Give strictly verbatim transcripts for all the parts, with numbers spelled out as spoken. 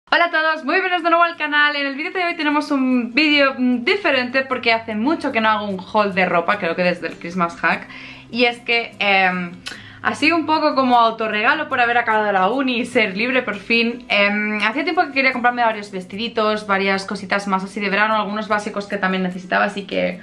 Hola a todos, muy bienvenidos de nuevo al canal. En el vídeo de hoy tenemos un vídeo diferente porque hace mucho que no hago un haul de ropa, creo que desde el Christmas hack. Y es que eh, así un poco como autorregalo por haber acabado la uni y ser libre por fin, eh, hacía tiempo que quería comprarme varios vestiditos, varias cositas más así de verano, algunos básicos que también necesitaba, así que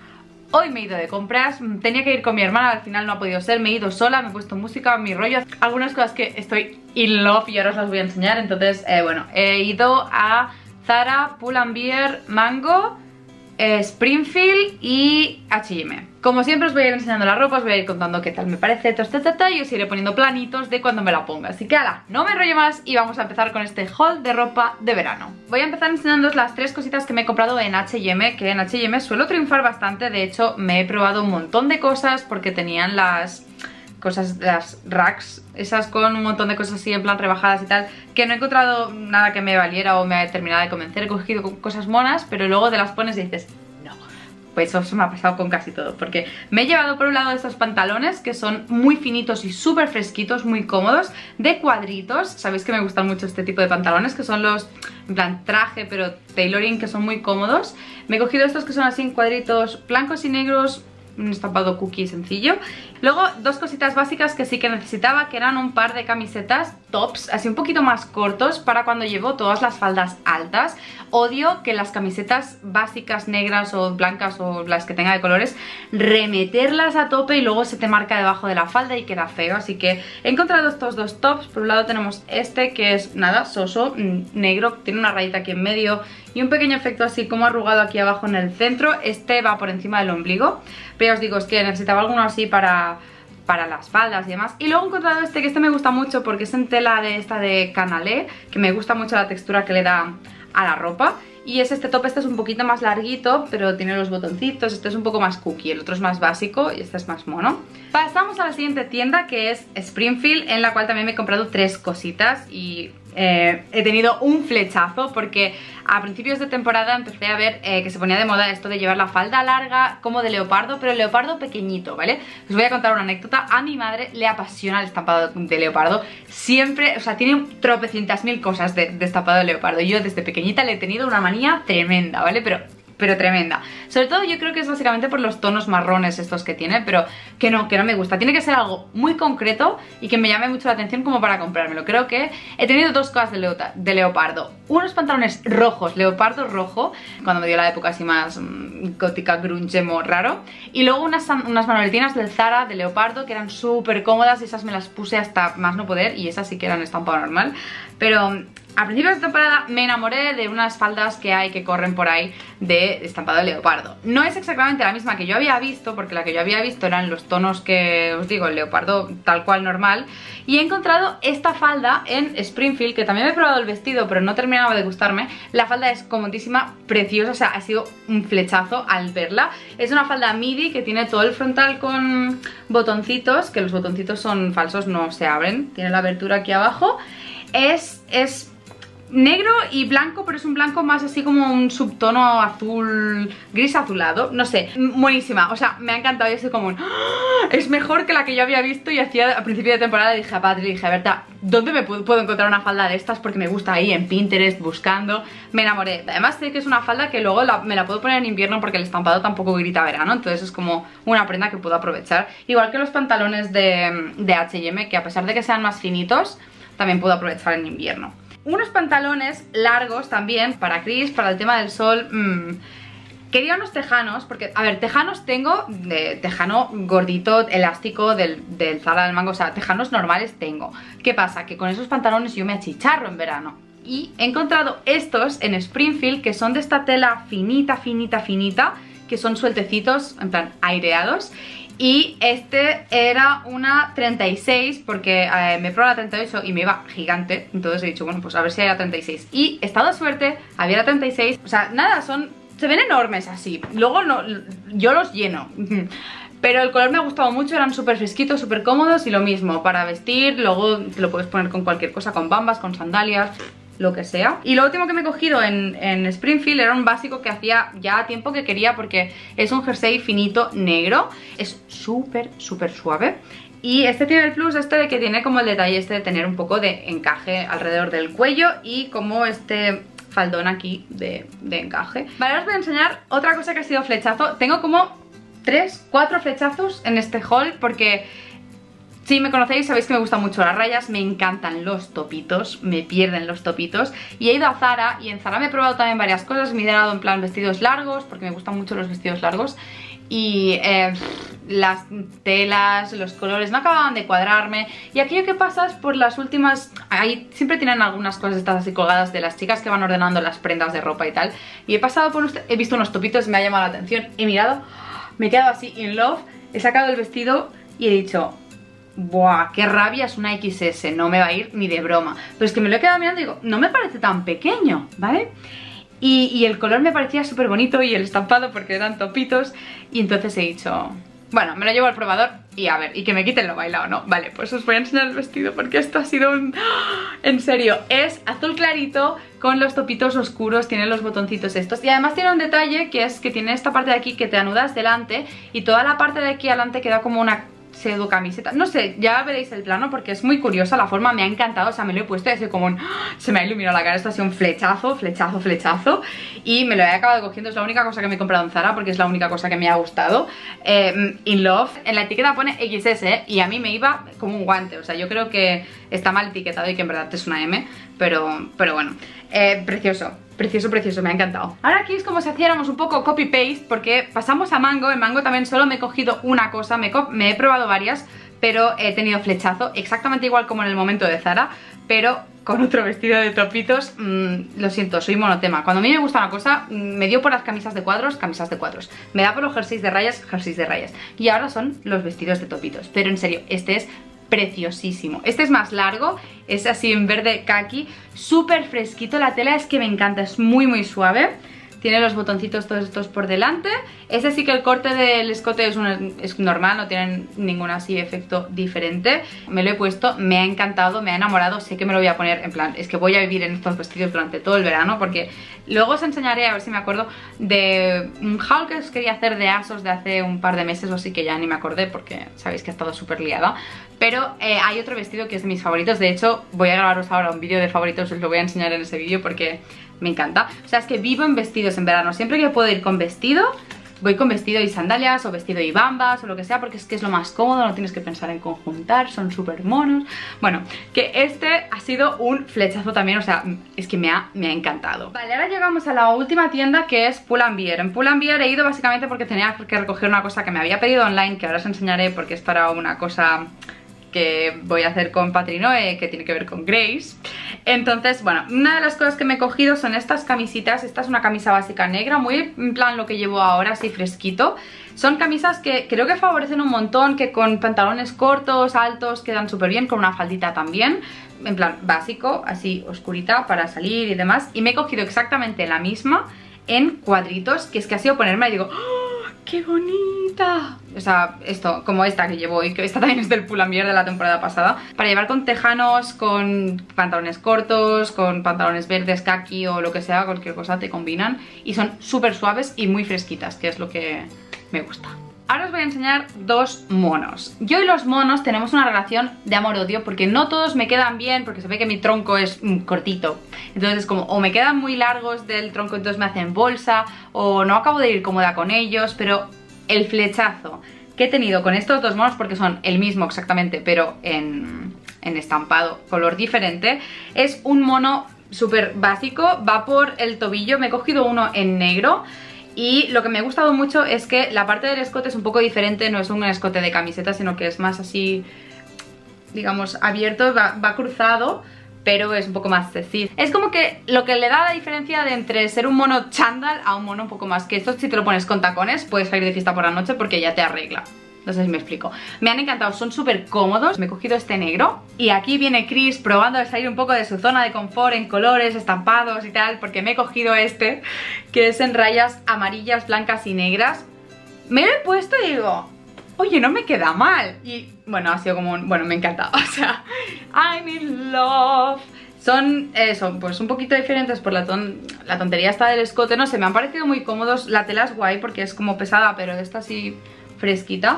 hoy me he ido de compras. Tenía que ir con mi hermana, al final no ha podido ser, me he ido sola, me he puesto música, mi rollo, algunas cosas que estoy in love y ahora os las voy a enseñar. Entonces, eh, bueno, he ido a Zara, Pull&Bear, Mango, eh, Springfield y H y M. Como siempre os voy a ir enseñando la ropa, os voy a ir contando qué tal me parece, ta, ta, ta, ta, y os iré poniendo planitos de cuando me la ponga. Así que ala, no me enrollo más y vamos a empezar con este haul de ropa de verano. Voy a empezar enseñándoos las tres cositas que me he comprado en H y M, que en H y M suelo triunfar bastante. De hecho, me he probado un montón de cosas porque tenían las cosas, las racks, esas con un montón de cosas así en plan rebajadas y tal, que no he encontrado nada que me valiera o me haya terminado de convencer. He cogido cosas monas, pero luego te las pones y dices, no. Pues eso me ha pasado con casi todo, porque me he llevado por un lado estos pantalones que son muy finitos y súper fresquitos, muy cómodos, de cuadritos. Sabéis que me gustan mucho este tipo de pantalones, que son los, en plan traje, pero tailoring, que son muy cómodos. Me he cogido estos que son así en cuadritos blancos y negros, un estampado cookie sencillo. Luego dos cositas básicas que sí que necesitaba, que eran un par de camisetas tops, así un poquito más cortos para cuando llevo todas las faldas altas. Odio que las camisetas básicas negras o blancas o las que tenga de colores, remeterlas a tope y luego se te marca debajo de la falda y queda feo. Así que he encontrado estos dos tops. Por un lado tenemos este que es nada, soso, negro, tiene una rayita aquí en medio y un pequeño efecto así como arrugado aquí abajo en el centro. Este va por encima del ombligo, pero os digo, es que necesitaba alguno así para, para las faldas y demás. Y luego he encontrado este, que este me gusta mucho porque es en tela de esta de canalé, que me gusta mucho la textura que le da a la ropa. Y es este top, este es un poquito más larguito, pero tiene los botoncitos. Este es un poco más cookie, el otro es más básico y este es más mono. Pasamos a la siguiente tienda, que es Springfield, en la cual también me he comprado tres cositas y eh, he tenido un flechazo porque a principios de temporada empecé a ver eh, que se ponía de moda esto de llevar la falda larga como de leopardo, pero el leopardo pequeñito, ¿vale? Os voy a contar una anécdota. A mi madre le apasiona el estampado de leopardo. Siempre, o sea, tiene tropecientas mil cosas de, de estampado de leopardo. Yo desde pequeñita le he tenido una manía tremenda, ¿vale? Pero... pero tremenda. Sobre todo yo creo que es básicamente por los tonos marrones estos que tiene, pero que no, que no me gusta. Tiene que ser algo muy concreto y que me llame mucho la atención como para comprármelo. Creo que he tenido dos cosas de, leo de leopardo. Unos pantalones rojos, leopardo rojo, cuando me dio la época así más mmm, gótica, grunge, emo, raro. Y luego unas, unas manoletinas del Zara de leopardo que eran súper cómodas. Esas me las puse hasta más no poder y esas sí que eran estampado normal. Pero... a principios de temporada me enamoré de unas faldas que hay que corren por ahí de estampado de leopardo. No es exactamente la misma que yo había visto, porque la que yo había visto eran los tonos que os digo, el leopardo tal cual normal. Y he encontrado esta falda en Springfield, que también me he probado el vestido, pero no terminaba de gustarme. La falda es comodísima, preciosa, o sea, ha sido un flechazo al verla. Es una falda midi que tiene todo el frontal con botoncitos, que los botoncitos son falsos, no se abren. Tiene la abertura aquí abajo. Es... es negro y blanco, pero es un blanco más así como un subtono azul, gris azulado, no sé, buenísima, o sea, me ha encantado y es como un... ¡ah! Es mejor que la que yo había visto y hacía a principio de temporada. Dije a Patri, dije, a Berta, ¿dónde me puedo, puedo encontrar una falda de estas? Porque me gusta ahí en Pinterest buscando, me enamoré. Además sé que es una falda que luego la, me la puedo poner en invierno porque el estampado tampoco grita verano, entonces es como una prenda que puedo aprovechar. Igual que los pantalones de, de H y M, que a pesar de que sean más finitos, también puedo aprovechar en invierno. Unos pantalones largos también para Chris, para el tema del sol. mmm. Quería unos tejanos, porque, a ver, tejanos tengo, de tejano gordito, elástico del, del Zara del Mango, o sea, tejanos normales tengo. ¿Qué pasa? Que con esos pantalones yo me achicharro en verano. Y he encontrado estos en Springfield, que son de esta tela finita, finita, finita, que son sueltecitos, en plan aireados. Y este era una treinta y seis porque eh, me probé la treinta y ocho y me iba gigante. Entonces he dicho, bueno, pues a ver si hay la treinta y seis. Y he estado de suerte, había la treinta y seis. O sea, nada, son... se ven enormes así. Luego no, yo los lleno. Pero el color me ha gustado mucho, eran súper fresquitos, súper cómodos. Y lo mismo, para vestir, luego te lo puedes poner con cualquier cosa, con bambas, con sandalias, lo que sea. Y lo último que me he cogido en, en Springfield era un básico que hacía ya tiempo que quería, porque es un jersey finito negro. Es súper, súper suave Y este tiene el plus este de que tiene como el detalle este de tener un poco de encaje alrededor del cuello y como este faldón aquí de, de encaje. Vale, ahora os voy a enseñar otra cosa que ha sido flechazo. Tengo como tres, cuatro flechazos en este haul porque si me conocéis sabéis que me gustan mucho las rayas, me encantan los topitos, me pierden los topitos. Y he ido a Zara y en Zara me he probado también varias cosas, me he dado en plan vestidos largos porque me gustan mucho los vestidos largos. Y eh, las telas, los colores no acababan de cuadrarme. Y aquello que pasa es por las últimas... Ahí siempre tienen algunas cosas estas así colgadas de las chicas que van ordenando las prendas de ropa y tal. Y he pasado por... He visto unos topitos, me ha llamado la atención, he mirado, me he quedado así in love, he sacado el vestido y he dicho... Buah, qué rabia, es una equis ese, no me va a ir ni de broma. Pero es que me lo he quedado mirando y digo, no me parece tan pequeño, ¿vale? Y, y el color me parecía súper bonito y el estampado porque eran topitos. Y entonces he dicho, bueno, me lo llevo al probador y a ver, y que me quiten lo bailado, ¿no? Vale, pues os voy a enseñar el vestido porque esto ha sido un... En serio, es azul clarito con los topitos oscuros, tiene los botoncitos estos. Y además tiene un detalle que es que tiene esta parte de aquí que te anudas delante y toda la parte de aquí adelante queda como una... pseudo camiseta, no sé, ya veréis el plano porque es muy curiosa la forma, me ha encantado, o sea, me lo he puesto y ha sido como un... se me ha iluminado la cara, esto ha sido un flechazo, flechazo, flechazo y me lo he acabado cogiendo, es la única cosa que me he comprado en Zara porque es la única cosa que me ha gustado. eh, In Love, en la etiqueta pone equis ese ¿eh? Y a mí me iba como un guante, o sea, yo creo que está mal etiquetado y que en verdad es una eme, pero, pero bueno, eh, precioso. Precioso, precioso, me ha encantado. Ahora aquí es como si hiciéramos un poco copy-paste porque pasamos a Mango. En Mango también solo me he cogido una cosa, me, me he probado varias, pero he tenido flechazo, exactamente igual como en el momento de Zara, pero con otro vestido de topitos. Mmm, lo siento, soy monotema. Cuando a mí me gusta una cosa, me dio por las camisas de cuadros, camisas de cuadros. Me da por los jerseys de rayas, jerseys de rayas. Y ahora son los vestidos de topitos. Pero en serio, este es... preciosísimo. Este es más largo, es así en verde kaki, súper fresquito, la tela es que me encanta, es muy muy suave. Tiene los botoncitos todos estos por delante. Ese sí que el corte del escote es, un, es normal, no tienen ningún así efecto diferente. Me lo he puesto, me ha encantado, me ha enamorado. Sé que me lo voy a poner, en plan, es que voy a vivir en estos vestidos durante todo el verano. Porque luego os enseñaré, a ver si me acuerdo, de un haul que os quería hacer de Asos de hace un par de meses o así, que ya ni me acordé porque sabéis que he estado súper liada. Pero eh, hay otro vestido que es de mis favoritos. De hecho, voy a grabaros ahora un vídeo de favoritos, os lo voy a enseñar en ese vídeo porque me encanta. O sea, es que vivo en vestidos en verano. Siempre que puedo ir con vestido, voy con vestido y sandalias o vestido y bambas o lo que sea, porque es que es lo más cómodo, no tienes que pensar en conjuntar, son súper monos. Bueno, que este ha sido un flechazo también, o sea, es que me ha, me ha encantado. Vale, ahora llegamos a la última tienda, que es Pull and Bear. En Pull and Bear he ido básicamente porque tenía que recoger una cosa que me había pedido online, que ahora os enseñaré porque es para una cosa que voy a hacer con Patrinoe, que tiene que ver con Grace. Entonces, bueno, una de las cosas que me he cogido son estas camisitas. Esta es una camisa básica negra, muy en plan lo que llevo ahora, así fresquito. Son camisas que creo que favorecen un montón, que con pantalones cortos, altos, quedan súper bien, con una faldita también, en plan básico, así oscurita para salir y demás. Y me he cogido exactamente la misma en cuadritos, que es que ha sido ponerme y digo... ¡oh, qué bonita! O sea, esto, como esta que llevo hoy, que esta también es del Pull and Bear de la temporada pasada, para llevar con tejanos, con pantalones cortos, con pantalones verdes, kaki o lo que sea, cualquier cosa te combinan. Y son súper suaves y muy fresquitas, que es lo que me gusta. Ahora os voy a enseñar dos monos. Yo y los monos tenemos una relación de amor-odio porque no todos me quedan bien, porque se ve que mi tronco es mm, cortito. Entonces es como, o me quedan muy largos del tronco, entonces me hacen bolsa, o no acabo de ir cómoda con ellos. Pero el flechazo que he tenido con estos dos monos, porque son el mismo exactamente, pero en, en estampado, color diferente, es un mono súper básico, va por el tobillo. Me he cogido uno en negro. Y lo que me ha gustado mucho es que la parte del escote es un poco diferente, no es un escote de camiseta, sino que es más así, digamos, abierto, va, va cruzado, pero es un poco más sexy. Es como que lo que le da la diferencia de entre ser un mono chándal a un mono un poco más, que esto si te lo pones con tacones puedes salir de fiesta por la noche porque ya te arregla. No sé si me explico. Me han encantado, son súper cómodos. Me he cogido este negro. Y aquí viene Chris probando de salir un poco de su zona de confort en colores, estampados y tal, porque me he cogido este, que es en rayas amarillas, blancas y negras. Me lo he puesto y digo, oye, no me queda mal. Y bueno, ha sido como un... bueno, me encanta. O sea, I'm in love. Son eso, pues un poquito diferentes por la, ton la tontería esta del escote. No sé, me han parecido muy cómodos. La tela es guay porque es como pesada, pero esta sí... fresquita.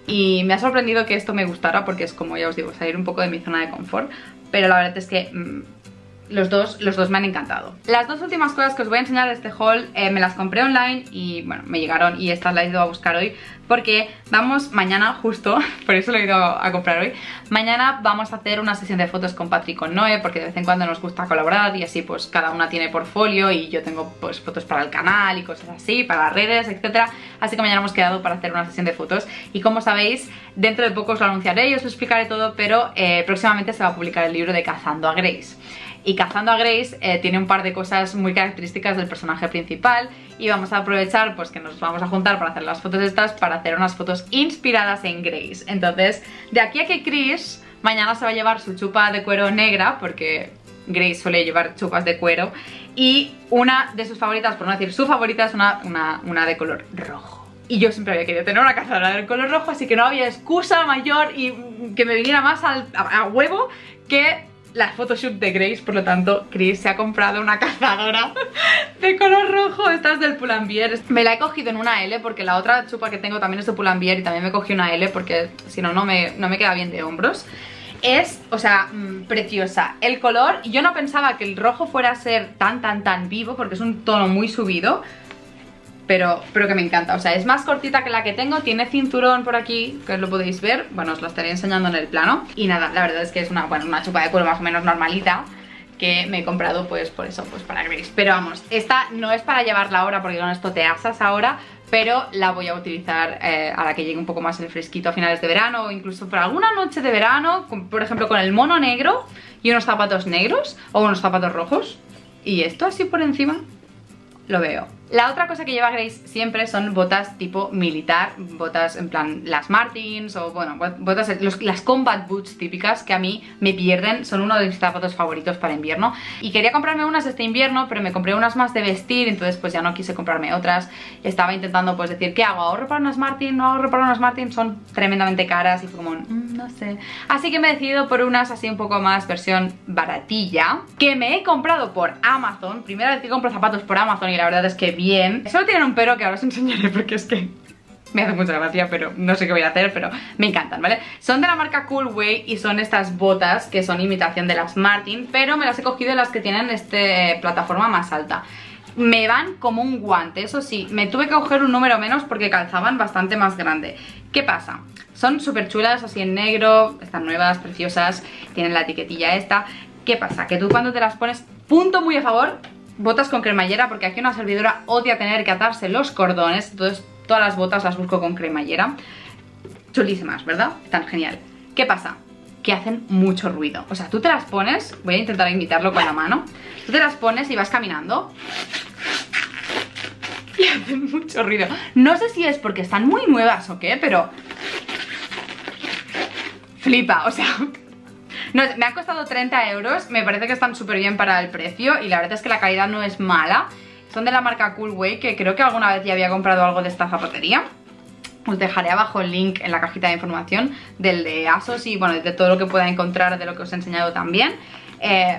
y me ha sorprendido que esto me gustara porque es, como ya os digo, salir un poco de mi zona de confort, pero la verdad es que mmm, Los dos, los dos me han encantado. Las dos últimas cosas que os voy a enseñar de este haul eh, me las compré online y bueno, me llegaron y estas las he ido a buscar hoy porque vamos mañana justo, por eso lo he ido a comprar hoy. Mañana vamos a hacer una sesión de fotos con Patrick y con Noé porque de vez en cuando nos gusta colaborar y así pues cada una tiene portfolio y yo tengo pues fotos para el canal y cosas así, para las redes, etcétera. Así que mañana hemos quedado para hacer una sesión de fotos y como sabéis, dentro de poco os lo anunciaré y os lo explicaré todo, pero eh, próximamente se va a publicar el libro de Cazando a Grace. Y Cazando a Grace eh, tiene un par de cosas muy características del personaje principal y vamos a aprovechar pues que nos vamos a juntar para hacer las fotos estas, para hacer unas fotos inspiradas en Grace. Entonces, de aquí a que Chris mañana se va a llevar su chupa de cuero negra, porque Grace suele llevar chupas de cuero, y una de sus favoritas, por no decir su favorita, es una, una, una de color rojo. Y yo siempre había querido tener una cazadora del color rojo, así que no había excusa mayor y que me viniera más al, a, a huevo que la photoshoot de Grace. Por lo tanto, Chris se ha comprado una cazadora de color rojo. Esta es del Pull&Bear. Me la he cogido en una L porque la otra chupa que tengo también es de Pull&Bear y también me cogí una L porque si no, no me, no me queda bien de hombros. Es, o sea, mmm, preciosa. El color, yo no pensaba que el rojo fuera a ser tan, tan, tan vivo porque es un tono muy subido. Pero, pero que me encanta, o sea, es más cortita que la que tengo, tiene cinturón por aquí, que lo podéis ver, bueno, os lo estaré enseñando en el plano. Y nada, la verdad es que es una, bueno, una chupa de cuero más o menos normalita, que me he comprado pues por eso, pues para Grace. Pero vamos, esta no es para llevarla ahora porque con esto te asas ahora, pero la voy a utilizar eh, a la que llegue un poco más el fresquito a finales de verano, o incluso por alguna noche de verano, con, por ejemplo con el mono negro y unos zapatos negros, o unos zapatos rojos, y esto así por encima, lo veo. La otra cosa que lleva Grace siempre son botas tipo militar, botas en plan las Martins o bueno, botas, los, las combat boots típicas que a mí me pierden, son uno de mis zapatos favoritos para invierno. Y quería comprarme unas este invierno, pero me compré unas más de vestir, entonces pues ya no quise comprarme otras. Estaba intentando pues decir, ¿qué hago? ¿Ahorro para unas Martin? ¿No ahorro para unas Martin? Son tremendamente caras y fue como, mmm, no sé. Así que me he decidido por unas así un poco más versión baratilla, que me he comprado por Amazon. Primera vez que compro zapatos por Amazon y la verdad es que bien. Solo tienen un pero que ahora os enseñaré porque es que me hace mucha gracia, pero no sé qué voy a hacer, pero me encantan, ¿vale? Son de la marca Coolway y son estas botas que son imitación de las Martin, pero me las he cogido de las que tienen este plataforma más alta. Me van como un guante, eso sí, me tuve que coger un número menos porque calzaban bastante más grande. ¿Qué pasa? Son súper chulas, así en negro, están nuevas, preciosas, tienen la etiquetilla esta. ¿Qué pasa? Que tú cuando te las pones, punto muy a favor, botas con cremallera, porque aquí una servidora odia tener que atarse los cordones, entonces todas las botas las busco con cremallera. Chulísimas, ¿verdad? Están genial. ¿Qué pasa? Que hacen mucho ruido. O sea, tú te las pones, voy a intentar imitarlo con la mano, tú te las pones y vas caminando y hacen mucho ruido. No sé si es porque están muy nuevas o qué, pero flipa, o sea... No, me han costado treinta euros, me parece que están súper bien para el precio y la verdad es que la calidad no es mala. Son de la marca Coolway, que creo que alguna vez ya había comprado algo de esta zapatería. Os dejaré abajo el link en la cajita de información del de ASOS y bueno, de todo lo que pueda encontrar de lo que os he enseñado también. Eh...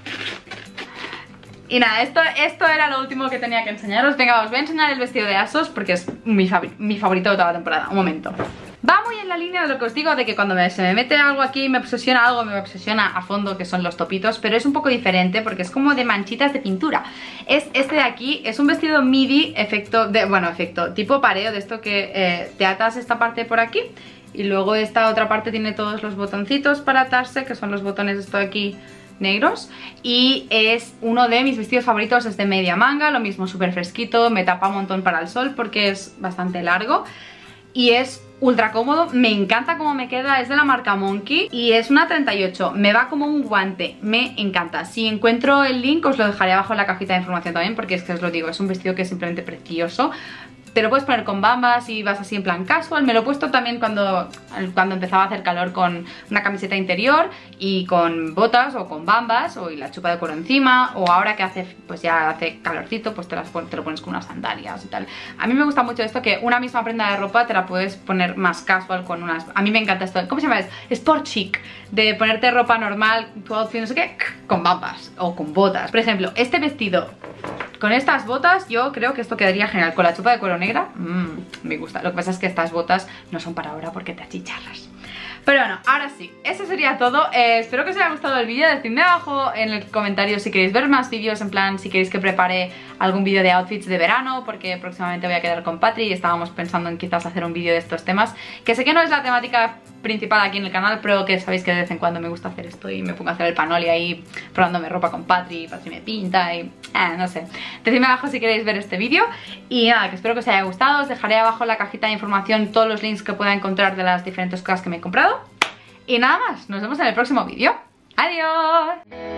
Y nada, esto, esto era lo último que tenía que enseñaros. Venga, os voy a enseñar el vestido de ASOS porque es mi, mi favorito de toda la temporada. Un momento. Va muy en la línea de lo que os digo, de que cuando me, se me mete algo aquí, me obsesiona algo, me obsesiona a fondo, que son los topitos, pero es un poco diferente porque es como de manchitas de pintura. Es este de aquí, es un vestido midi, efecto, de, bueno, efecto, tipo pareo, de esto que eh, te atas esta parte por aquí y luego esta otra parte tiene todos los botoncitos para atarse, que son los botones esto de aquí negros, y es uno de mis vestidos favoritos, es de media manga, lo mismo súper fresquito, me tapa un montón para el sol porque es bastante largo y es ultra cómodo, me encanta cómo me queda, es de la marca Monkey y es una treinta y ocho, me va como un guante, me encanta. Si encuentro el link os lo dejaré abajo en la cajita de información también porque es que os lo digo, es un vestido que es simplemente precioso. Te lo puedes poner con bambas y vas así en plan casual. Me lo he puesto también cuando, cuando empezaba a hacer calor con una camiseta interior y con botas o con bambas o y la chupa de cuero encima, o ahora que hace pues ya hace calorcito pues te, las, te lo pones con unas sandalias y tal. A mí me gusta mucho esto, que una misma prenda de ropa te la puedes poner más casual con unas... A mí me encanta esto, ¿cómo se llama? Es sport chic, de ponerte ropa normal, tu outfit no sé qué, con bambas o con botas. Por ejemplo, este vestido con estas botas yo creo que esto quedaría genial. Con la chupa de cuero negra, mmm, me gusta. Lo que pasa es que estas botas no son para ahora porque te achicharras. Pero bueno, ahora sí, eso sería todo. eh, Espero que os haya gustado el vídeo. Decidme abajo en el comentario si queréis ver más vídeos, en plan si queréis que prepare algún vídeo de outfits de verano, porque próximamente voy a quedar con Patri y estábamos pensando en quizás hacer un vídeo de estos temas, que sé que no es la temática principal aquí en el canal, pero que sabéis que de vez en cuando me gusta hacer esto y me pongo a hacer el panoli ahí probándome ropa con Patri, Patri me pinta y... Eh, no sé. Decidme abajo si queréis ver este vídeo y nada, que espero que os haya gustado. Os dejaré abajo en la cajita de información todos los links que pueda encontrar de las diferentes cosas que me he comprado. Y nada más, nos vemos en el próximo vídeo. ¡Adiós!